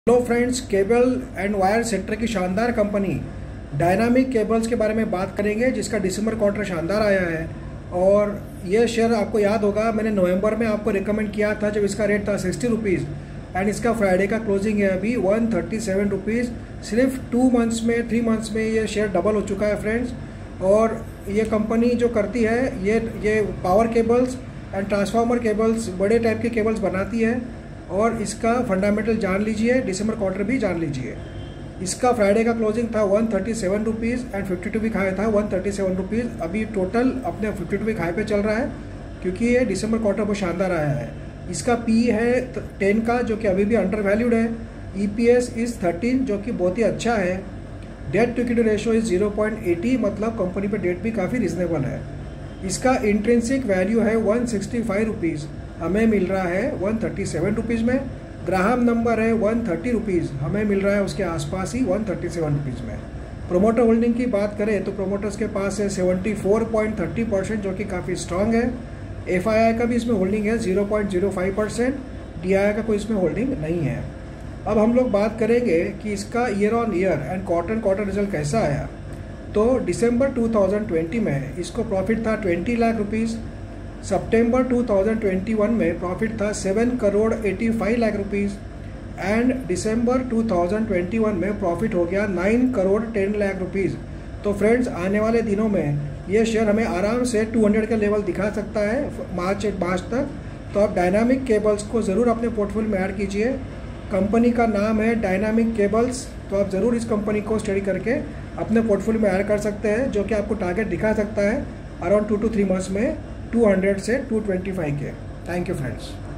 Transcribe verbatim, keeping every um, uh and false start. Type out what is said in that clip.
Hello friends, cable and wire sector की शानदार company dynamic cables के बारे में बात करेंगे, जिसका दिसंबर क्वार्टर शानदार आया है। और ये शेयर आपको याद होगा, मैंने नवंबर में आपको रिकमेंड किया था जब इसका रेट था सिक्सटी रुपीज़ एंड इसका फ्राइडे का क्लोजिंग है अभी वन थर्टी सेवन रुपीज़। सिर्फ टू मंथ्स में थ्री मंथ्स में ये शेयर डबल हो चुका है फ्रेंड्स। और ये कंपनी जो करती है ये ये power cables and transformer cables, बड़े टाइप के केबल्स बनाती है। और इसका फंडामेंटल जान लीजिए, दिसंबर क्वार्टर भी जान लीजिए। इसका फ्राइडे का क्लोजिंग था one thirty seven rupees and fifty two week high था वन थर्टी सेवन रुपीज़। अभी टोटल अपने फिफ्टी टू वीक हाई पे चल रहा है, क्योंकि ये दिसंबर क्वार्टर बहुत शानदार आया है। इसका पी है टेन का, जो कि अभी भी अंडर वैल्यूड है। E P S is thirteen, जो कि बहुत ही अच्छा है। Debt to equity ratio is zero point eighty, मतलब कंपनी पे डेट भी काफ़ी रिजनेबल है। इसका इंट्रिंसिक वैल्यू है वन सिक्सटी फाइव रुपीज़, हमें मिल रहा है वन थर्टी सेवन रुपीज़ में। ग्राहम नंबर है वन थर्टी रुपीज़, हमें मिल रहा है उसके आसपास ही वन थर्टी सेवन रुपीज़ में। प्रोमोटर होल्डिंग की बात करें तो प्रोमोटर्स के पास है seventy four point thirty percent, जो कि काफ़ी स्ट्रांग है। एफ आई आई का भी इसमें होल्डिंग है zero point zero five percent. D I I का कोई इसमें होल्डिंग नहीं है। अब हम लोग बात करेंगे कि इसका year on year and quarter quarter result कैसा आया। तो दिसंबर टू थाउजेंड ट्वेंटी में इसको प्रॉफिट था ट्वेंटी लाख रुपीज़। सितंबर टू थाउजेंड ट्वेंटी वन में प्रॉफिट था seven crore eighty five lakh rupees and दिसंबर टू थाउजेंड ट्वेंटी वन में प्रॉफिट हो गया nine crore ten lakh rupees. तो फ्रेंड्स, आने वाले दिनों में ये शेयर हमें आराम से टू हंड्रेड का लेवल दिखा सकता है मार्च मार्च तक। तो आप डायनामिक केबल्स को ज़रूर अपने पोर्टफोलियो में ऐड कीजिए। कंपनी का नाम है डायनामिक केबल्स, तो आप ज़रूर इस कंपनी को स्टडी करके अपने पोर्टफोलियो में ऐड कर सकते हैं, जो कि आपको टारगेट दिखा सकता है around two to three months में टू हंड्रेड से टू ट्वेंटी फाइव के। Thank you friends.